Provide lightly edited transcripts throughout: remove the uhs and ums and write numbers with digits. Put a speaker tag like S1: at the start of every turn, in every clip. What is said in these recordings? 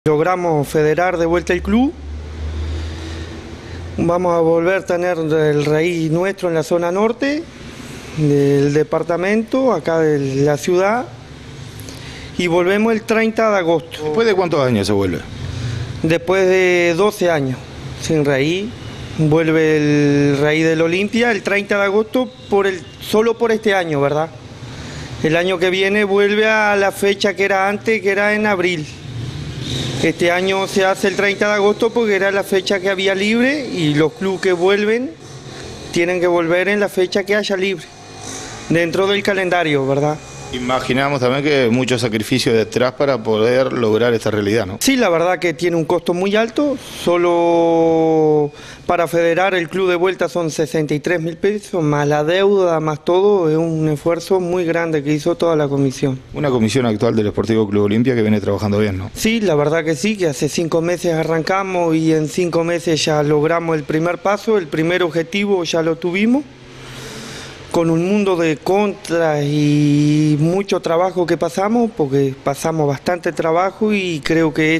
S1: Logramos federar de vuelta el club, vamos a volver a tener el raíz nuestro en la zona norte del departamento, acá de la ciudad, y volvemos el 30 de agosto.
S2: ¿Después de cuántos años se vuelve?
S1: Después de 12 años sin raíz, vuelve el raíz del Olimpia el 30 de agosto solo por este año, ¿verdad? El año que viene vuelve a la fecha que era antes, que era en abril. Este año se hace el 30 de agosto porque era la fecha que había libre y los clubes que vuelven tienen que volver en la fecha que haya libre, dentro del calendario, ¿verdad?
S2: Imaginamos también que mucho sacrificio detrás para poder lograr esta realidad, ¿no?
S1: Sí, la verdad que tiene un costo muy alto, solo para federar el club de vuelta son 63.000 pesos, más la deuda, más todo, es un esfuerzo muy grande que hizo toda la comisión.
S2: Una comisión actual del Sportivo Club Olimpia que viene trabajando bien, ¿no?
S1: Sí, la verdad que sí, que hace 5 meses arrancamos y en 5 meses ya logramos el primer paso, el primer objetivo ya lo tuvimos. Con un mundo de contras y mucho trabajo que pasamos, porque pasamos bastante trabajo y creo que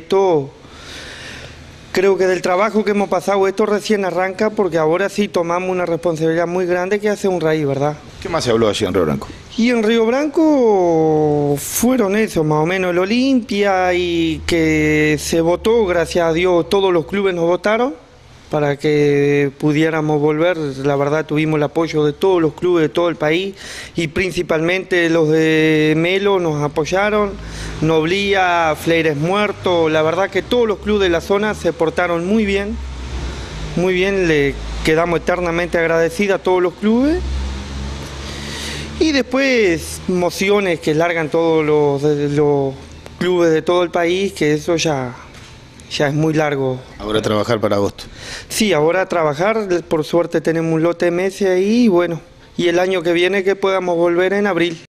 S1: del trabajo que hemos pasado esto recién arranca, porque ahora sí tomamos una responsabilidad muy grande que hace un raíz, ¿verdad?
S2: ¿Qué más se habló allí en Río Branco?
S1: Y en Río Branco fueron eso, más o menos el Olimpia, y que se votó, gracias a Dios todos los clubes nos votaron para que pudiéramos volver. La verdad tuvimos el apoyo de todos los clubes de todo el país y principalmente los de Melo nos apoyaron, Noblía, Fleires Muerto, la verdad que todos los clubes de la zona se portaron muy bien, le quedamos eternamente agradecidos a todos los clubes. Y después mociones que largan todos los clubes de todo el país, que eso ya es muy largo.
S2: Ahora trabajar para agosto.
S1: Sí, ahora trabajar, por suerte tenemos un lote de meses ahí y bueno, y el año que viene que podamos volver en abril.